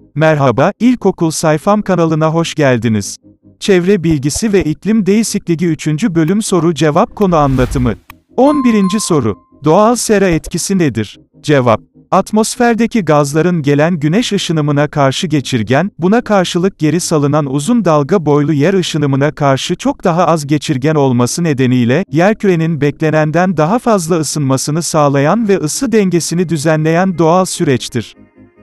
Merhaba, İlkokul Sayfam kanalına hoş geldiniz. Çevre bilgisi ve iklim değişikliği 3. bölüm soru-cevap konu anlatımı. 11. soru. Doğal sera etkisi nedir? Cevap. Atmosferdeki gazların gelen güneş ışınımına karşı geçirgen, buna karşılık geri salınan uzun dalga boylu yer ışınımına karşı çok daha az geçirgen olması nedeniyle, yerkürenin beklenenden daha fazla ısınmasını sağlayan ve ısı dengesini düzenleyen doğal süreçtir.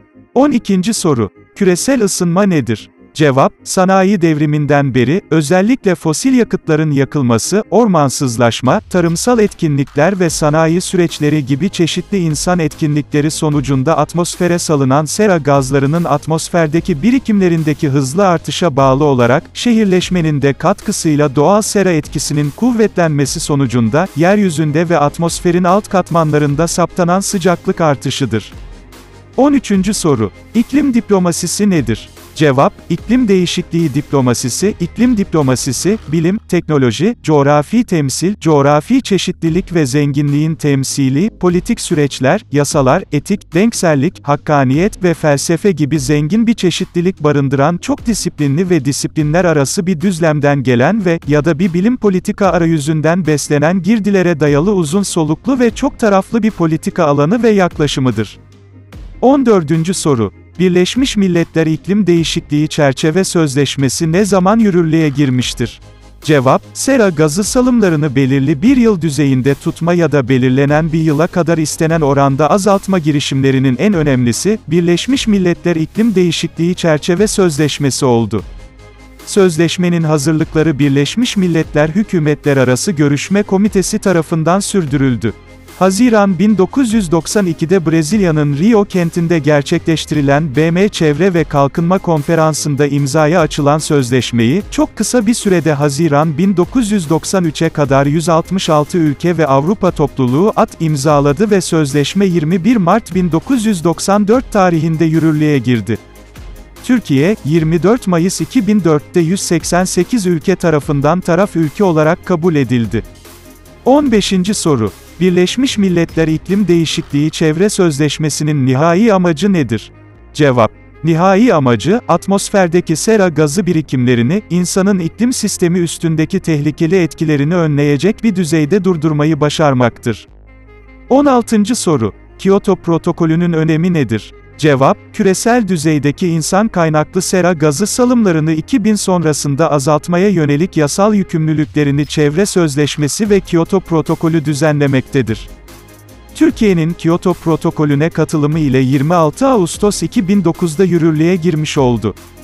12. soru. Küresel ısınma nedir? Cevap, sanayi devriminden beri, özellikle fosil yakıtların yakılması, ormansızlaşma, tarımsal etkinlikler ve sanayi süreçleri gibi çeşitli insan etkinlikleri sonucunda atmosfere salınan sera gazlarının atmosferdeki birikimlerindeki hızlı artışa bağlı olarak, şehirleşmenin de katkısıyla doğal sera etkisinin kuvvetlenmesi sonucunda, yeryüzünde ve atmosferin alt katmanlarında saptanan sıcaklık artışıdır. 13. soru. İklim diplomasisi nedir? Cevap, iklim değişikliği diplomasisi, iklim diplomasisi, bilim, teknoloji, coğrafi temsil, coğrafi çeşitlilik ve zenginliğin temsili, politik süreçler, yasalar, etik, denksellik, hakkaniyet ve felsefe gibi zengin bir çeşitlilik barındıran çok disiplinli ve disiplinler arası bir düzlemden gelen ve ya da bir bilim politika arayüzünden beslenen girdilere dayalı uzun soluklu ve çok taraflı bir politika alanı ve yaklaşımıdır. 14. soru. Birleşmiş Milletler İklim Değişikliği Çerçeve Sözleşmesi ne zaman yürürlüğe girmiştir? Cevap, sera gazı salımlarını belirli bir yıl düzeyinde tutma ya da belirlenen bir yıla kadar istenen oranda azaltma girişimlerinin en önemlisi, Birleşmiş Milletler İklim Değişikliği Çerçeve Sözleşmesi oldu. Sözleşmenin hazırlıkları Birleşmiş Milletler Hükümetler Arası Görüşme Komitesi tarafından sürdürüldü. Haziran 1992'de Brezilya'nın Rio kentinde gerçekleştirilen BM Çevre ve Kalkınma Konferansı'nda imzaya açılan sözleşmeyi, çok kısa bir sürede Haziran 1993'e kadar 166 ülke ve Avrupa Topluluğu imzaladı ve sözleşme 21 Mart 1994 tarihinde yürürlüğe girdi. Türkiye, 24 Mayıs 2004'te 188 ülke tarafından taraf ülke olarak kabul edildi. 15. soru. Birleşmiş Milletler İklim Değişikliği Çevre Sözleşmesi'nin nihai amacı nedir? Cevap. Nihai amacı, atmosferdeki sera gazı birikimlerini, insanın iklim sistemi üstündeki tehlikeli etkilerini önleyecek bir düzeyde durdurmayı başarmaktır. 16. soru. Kyoto Protokolü'nün önemi nedir? Cevap, küresel düzeydeki insan kaynaklı sera gazı salımlarını 2000 sonrasında azaltmaya yönelik yasal yükümlülüklerini Çevre Sözleşmesi ve Kyoto Protokolü düzenlemektedir. Türkiye'nin Kyoto Protokolü'ne katılımı ile 26 Ağustos 2009'da yürürlüğe girmiş oldu.